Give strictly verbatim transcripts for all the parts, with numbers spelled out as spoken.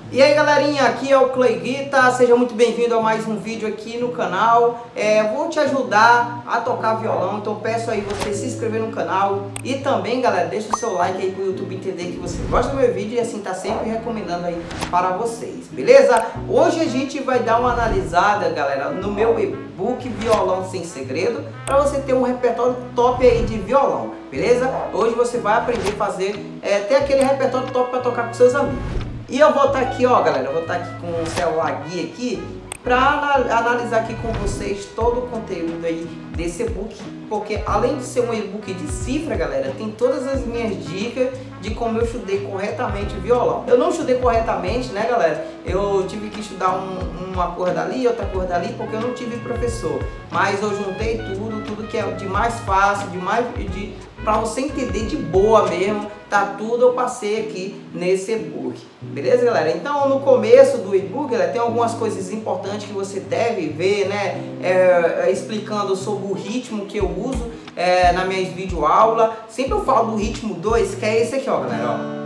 E aí galerinha, aqui é o Clay Guitar, seja muito bem-vindo a mais um vídeo aqui no canal. é, Vou te ajudar a tocar violão, então peço aí você se inscrever no canal. E também galera, deixa o seu like aí pro YouTube entender que você gosta do meu vídeo e assim tá sempre recomendando aí para vocês, beleza? Hoje a gente vai dar uma analisada galera no meu e-book Violão Sem Segredo, para você ter um repertório top aí de violão, beleza? Hoje você vai aprender a fazer, é, ter aquele repertório top para tocar com seus amigos. E eu vou estar aqui, ó galera, eu vou estar aqui com o celular guia aqui para analisar aqui com vocês todo o conteúdo aí desse e-book, porque além de ser um e-book de cifra, galera, tem todas as minhas dicas de como eu estudei corretamente o violão. Eu não estudei corretamente, né galera, eu tive que estudar um, uma corda ali, outra corda ali, porque eu não tive professor, mas eu juntei tudo, tudo que é de mais fácil, de mais, de, para você entender de boa mesmo, tá tudo eu passei aqui nesse e-book, beleza galera? Então no começo do e-book, galera, tem algumas coisas importantes que você deve ver, né, é, explicando sobre o ritmo que eu uso é, na minha videoaula. Sempre eu falo do ritmo dois, que é esse aqui, ó galera, ó.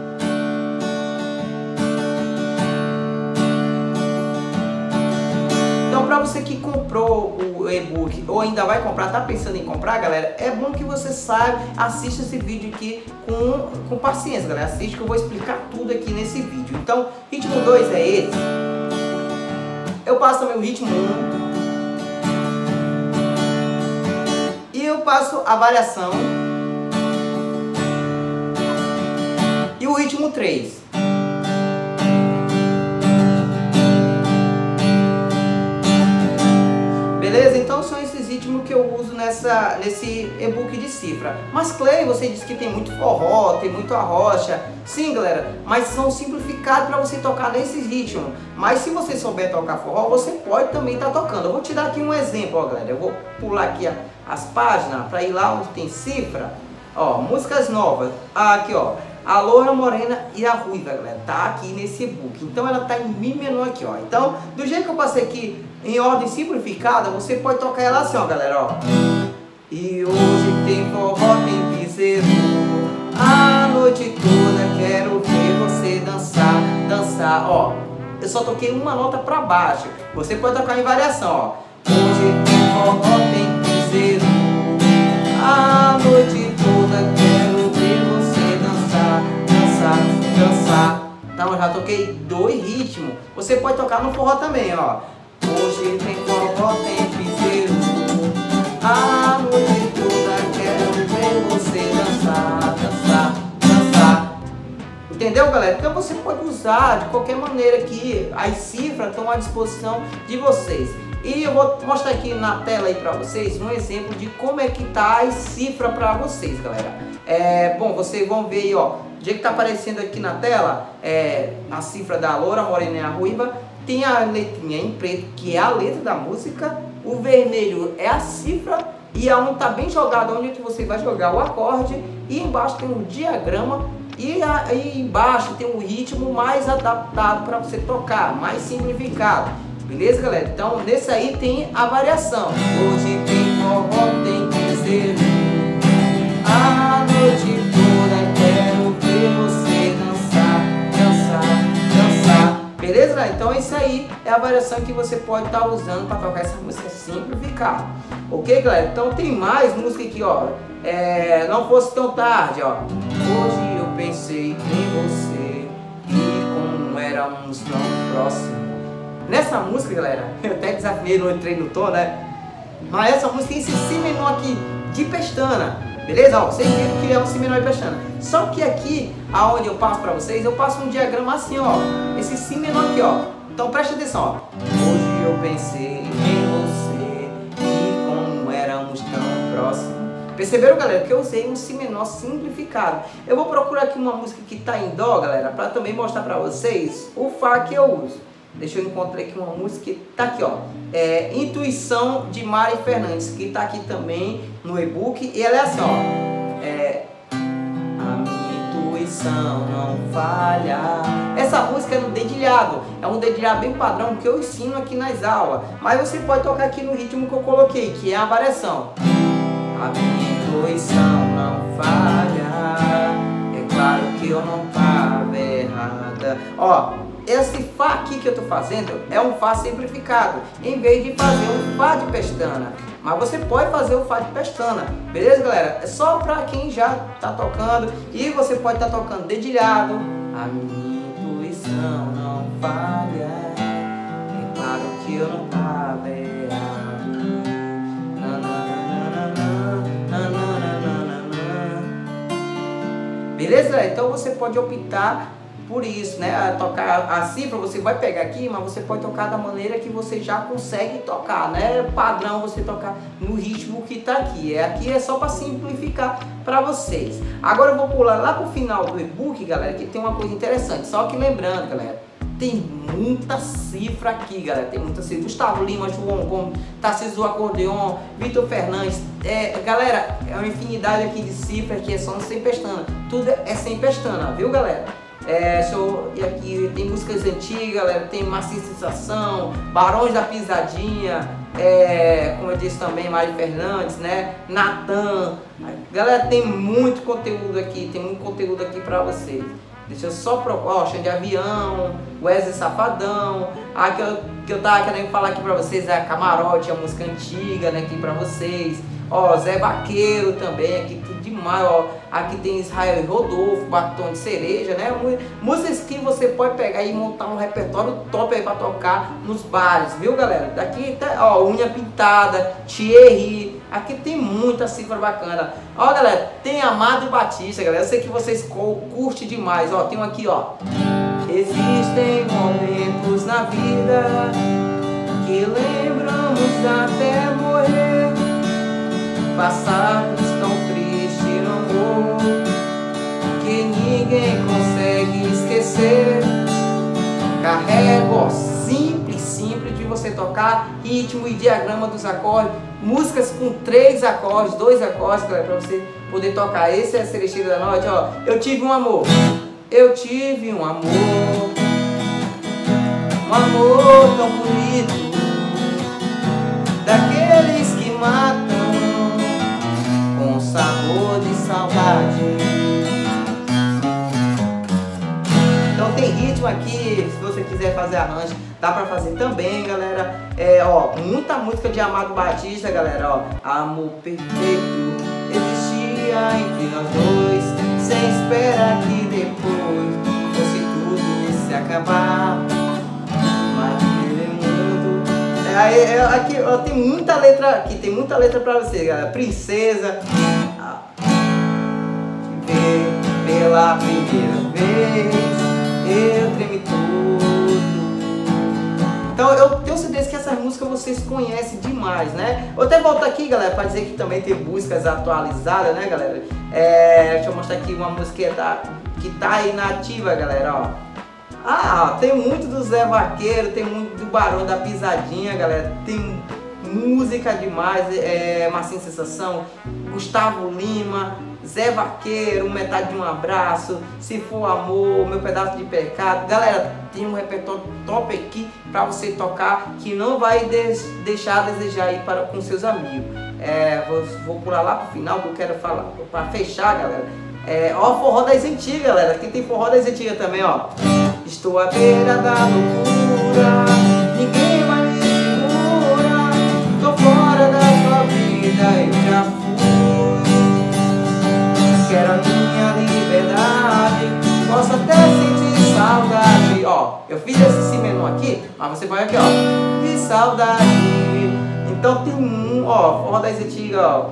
Então, para você que comprou o e-book ou ainda vai comprar, tá pensando em comprar, galera, é bom que você saiba, assista esse vídeo aqui com, com paciência, galera. Assiste que eu vou explicar tudo aqui nesse vídeo. Então, ritmo dois é esse. Eu passo também o ritmo um. E eu passo a variação. E o ritmo três. Beleza? Então são esses ritmos que eu uso nessa, nesse e-book de cifra. Mas Clay, você disse que tem muito forró, tem muito arrocha. Sim, galera, mas são simplificados para você tocar nesses ritmos. Mas se você souber tocar forró, você pode também estar tá tocando. Eu vou te dar aqui um exemplo, ó, galera. Eu vou pular aqui as páginas para ir lá onde tem cifra. Ó, músicas novas. Ah, aqui, ó. A Loura, Morena e a Ruiva, galera, tá aqui nesse e-book. Então ela tá em Mi menor aqui, ó. Então, do jeito que eu passei aqui em ordem simplificada, você pode tocar ela assim, ó, galera, ó. E hoje tem forró, tem piseiro, a noite toda quero ver você dançar, dançar, ó. Eu só toquei uma nota pra baixo. Você pode tocar em variação, ó. Hoje tem forró, tem piseiro, a noite toda quero ver você dançar, dançar, dançar. Então eu já toquei dois ritmos. Você pode tocar no forró também, ó. Hoje tem forró, tem piseiro, a noite toda quero ver você dançar, dançar, dançar. Entendeu, galera? Então você pode usar de qualquer maneira que as cifras estão à disposição de vocês. E eu vou mostrar aqui na tela aí pra vocês um exemplo de como é que tá as cifras pra vocês, galera. É, bom, vocês vão ver aí, ó, do jeito que tá aparecendo aqui na tela, é, a cifra da Loura, Morena e a Ruiva. Tem a letrinha em preto, que é a letra da música. O vermelho é a cifra. E aonde tá bem jogado, onde você vai jogar o acorde. E embaixo tem um diagrama. E aí embaixo tem um ritmo mais adaptado para você tocar, mais simplificado. Beleza, galera? Então, nesse aí tem a variação. Hoje tem forró, tem piseiro, a noite toda quero ver você dançar, dançar, dançar. Beleza, galera? Então, isso aí é a variação que você pode estar usando para tocar essa música simplificada. Ok, galera? Então, tem mais música aqui, ó. É, Não Fosse Tão Tarde, ó. Hoje eu pensei em você e como éramos tão próximos. Nessa música, galera, eu até desafinei, não entrei no tom, né? Mas essa música tem esse Si menor aqui de pestana, beleza? Ó, vocês viram que é um Si menor de pestana. Só que aqui, aonde eu passo pra vocês, eu passo um diagrama assim, ó. Esse Si menor aqui, ó. Então presta atenção, ó. Hoje eu pensei em você e como éramos tão próximos. Perceberam, galera, que eu usei um Si menor simplificado. Eu vou procurar aqui uma música que tá em Dó, galera, pra também mostrar pra vocês o Fá que eu uso. Deixa eu encontrar aqui uma música que tá aqui, ó. É Intuição de Mari Fernandes, que tá aqui também no e-book. E ela é assim, ó. É, a minha intuição não falha. Essa música é no dedilhado. É um dedilhado bem padrão que eu ensino aqui nas aulas. Mas você pode tocar aqui no ritmo que eu coloquei, que é a variação. A minha intuição não falha. É claro que eu não tava errada. Ó. esse Fá aqui que eu estou fazendo é um Fá simplificado, em vez de fazer um Fá de pestana. Mas você pode fazer o Fá de pestana, beleza, galera? É só para quem já está tocando, e você pode estar tá tocando dedilhado. A minha intuição não falha, é claro que eu não estava errado. Beleza? Então você pode optar por isso, né? A tocar a cifra, você vai pegar aqui, mas você pode tocar da maneira que você já consegue tocar, né? Padrão você tocar no ritmo que tá aqui. É, aqui é só para simplificar para vocês. Agora eu vou pular lá pro final do e-book, galera, que tem uma coisa interessante. Só que lembrando, galera, tem muita cifra aqui, galera. Tem muita cifra. Gustavo Lima, João Gomes, Tarcísio do Acordeon, Vitor Fernandes. É, galera, é uma infinidade aqui de cifras que é só sem pestana. Tudo é sem pestana, viu, galera? É, show, e aqui tem músicas antigas, galera, tem Marcinho Sensação, Barões da Pisadinha, é, como eu disse também, Mari Fernandes, né, Natan. Galera, tem muito conteúdo aqui, tem muito conteúdo aqui pra vocês. Deixa eu só procurar, ó, Xande de Avião, Wesley Safadão. A que eu, que eu tava querendo falar aqui pra vocês é a Camarote, a música antiga, né, aqui pra vocês. Ó, Zé Vaqueiro também, aqui tudo demais, ó. Aqui tem Israel e Rodolfo, Batom de Cereja, né? Músicas que você pode pegar e montar um repertório top aí pra tocar nos bares, viu, galera? Daqui tá, ó, Unha Pintada, Thierry. Aqui tem muita cifra bacana. Ó, galera, tem Amado Batista, galera. Eu sei que vocês curtem demais, ó. Tem um aqui, ó. Existem momentos na vida que lembramos até morrer, passados tão tristes no amor que ninguém consegue esquecer. Carrego, ó, simples, simples de você tocar, ritmo e diagrama dos acordes, músicas com três acordes, dois acordes, galera, pra você poder tocar. Esse é a Celestino da Noite, ó. Eu tive um amor, eu tive um amor, um amor tão bonito, daqueles que matam com sabor de saudade. Então tem ritmo aqui, se você quiser fazer arranjo, dá pra fazer também, galera. É, ó, muita música de Amado Batista, galera, ó. Amor perfeito existia entre nós dois, sem esperar que depois fosse tudo se acabar. Mas aquele mundo... É, é, aqui, ó, tem muita letra aqui, tem muita letra pra você, galera. Princesa, te ver pela primeira vez, eu tremi tudo. Então eu tenho certeza que essas músicas vocês conhecem demais, né? Vou até voltar aqui, galera, para dizer que também tem músicas atualizadas, né, galera? É, deixa eu mostrar aqui uma música que tá, que tá aí na ativa, galera, ó. Ah, tem muito do Zé Vaqueiro, tem muito do Barão da Pisadinha, galera. Tem música demais, é, Marcinho Sensação, Gustavo Lima, Zé Vaqueiro, Metade de um Abraço, Se For Amor, Meu Pedaço de Pecado. Galera, tem um repertório top aqui pra você tocar, que não vai de deixar a desejar aí para, com seus amigos. É, vou, vou pular lá pro final que eu quero falar, pra fechar, galera. É, ó, forró das antigas, galera. Aqui tem forró das antigas também, ó. Estou à beira da loucura, ninguém mais me segura, tô fora da sua vida, eu já fui. Quero a minha liberdade, posso até sentir saudade. Ó, eu fiz esse si menor aqui, mas você vai aqui, ó, de saudade. Então tem um, ó, forró das antigas, ó.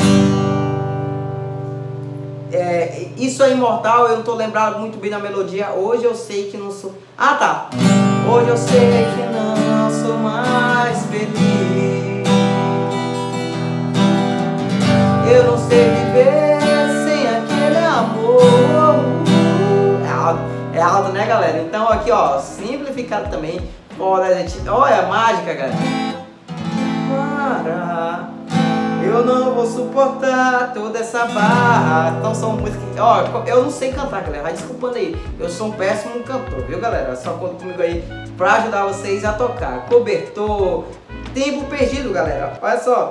É, isso é imortal, eu não tô lembrado muito bem da melodia. Hoje eu sei que não sou... Ah, tá! Hoje eu sei que não sou mais feliz. Eu não sei viver sem aquele amor. É alto, é alto, né, galera? Então aqui, ó, simplificado também. Olha, gente, olha a mágica, galera. Para... Eu não vou suportar toda essa barra. Então são músicas... Ó, eu não sei cantar, galera. Vai desculpando aí. Eu sou um péssimo cantor, viu, galera? Só conta comigo aí pra ajudar vocês a tocar. Cobertor, Tempo Perdido, galera. Olha só.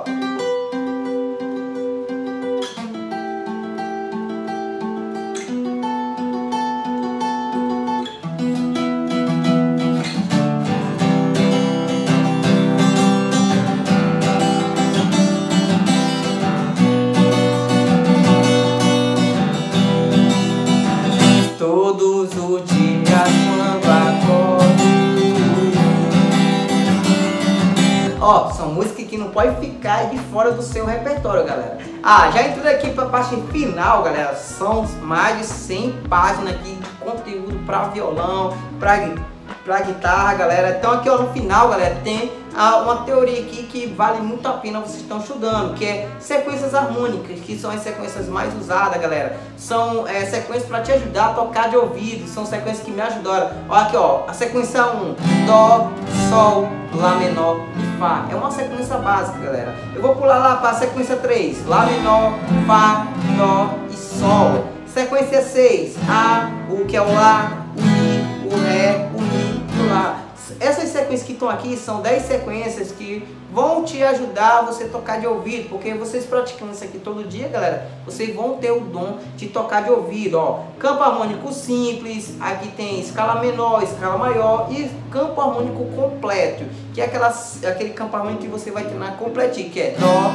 Ó, são músicas que não pode ficar de fora do seu repertório, galera. Ah, já entrando aqui para a parte final, galera, são mais de cem páginas aqui de conteúdo para violão, para para guitarra, galera. Então aqui, ó, no final, galera, tem ah, uma teoria aqui que vale muito a pena vocês estão estudando, que é sequências harmônicas, que são as sequências mais usadas, galera. São é, sequências para te ajudar a tocar de ouvido, são sequências que me ajudaram. Ó, aqui, ó, a sequência um, Dó, Sol, Lá menor e Fá. É uma sequência básica, galera. Eu vou pular lá para a sequência três, Lá menor, Fá, Dó e Sol. Sequência seis, A, o que é o Lá, o Mi, o Ré, o Mi e o Lá. Essas sequências que estão aqui são dez sequências que vão te ajudar a você tocar de ouvido, porque vocês praticando isso aqui todo dia, galera, vocês vão ter o dom de tocar de ouvido, ó. Campo harmônico simples, aqui tem escala menor, escala maior e campo harmônico completo, que é aquela, aquele campo harmônico que você vai ter na completinha, que é Dó,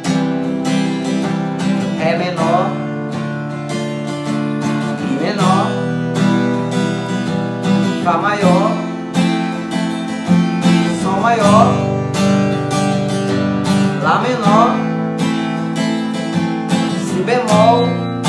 Ré menor, Mi menor, Fá maior, Sol maior, Lá menor, Si bemol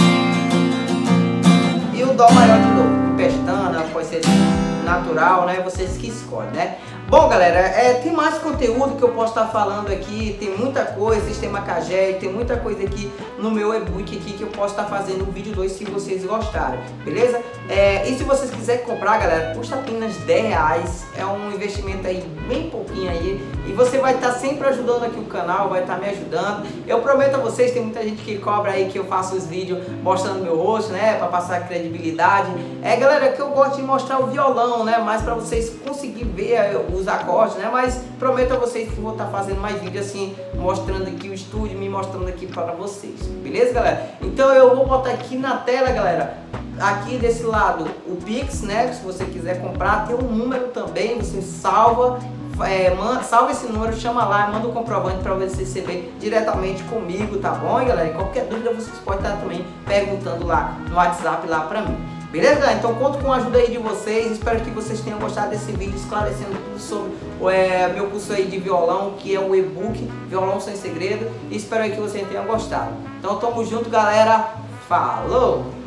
e o Dó maior de novo. Pestana, pode ser natural, né? Vocês que escolhem, né? Bom, galera, é, tem mais conteúdo que eu posso estar falando aqui, tem muita coisa, sistema Kaged, tem muita coisa aqui no meu e-book aqui que eu posso estar fazendo no vídeo dois se vocês gostarem, beleza? É, e se vocês quiserem comprar, galera, custa apenas dez reais, é um investimento aí bem pouquinho aí, e você vai estar sempre ajudando aqui o canal, vai estar me ajudando. Eu prometo a vocês, tem muita gente que cobra aí que eu faço os vídeos mostrando meu rosto, né, para passar credibilidade. É, galera, que eu gosto de mostrar o violão, né, mais para vocês conseguirem ver os acordes, né, mas prometo a vocês que vou estar fazendo mais vídeos assim, mostrando aqui o estúdio, me mostrando aqui para vocês, beleza, galera? Então eu vou botar aqui na tela, galera, aqui desse lado o Pix, né, se você quiser comprar, tem um número também, você salva, é, manda, salva esse número, chama lá, manda o comprovante para você receber diretamente comigo, tá bom, hein, galera? E qualquer dúvida vocês podem estar também perguntando lá no WhatsApp lá para mim. Beleza, galera? Então conto com a ajuda aí de vocês, espero que vocês tenham gostado desse vídeo esclarecendo tudo sobre é, meu curso aí de violão, que é o e-book Violão Sem Segredo, e espero aí que vocês tenham gostado. Então tamo junto, galera, falou!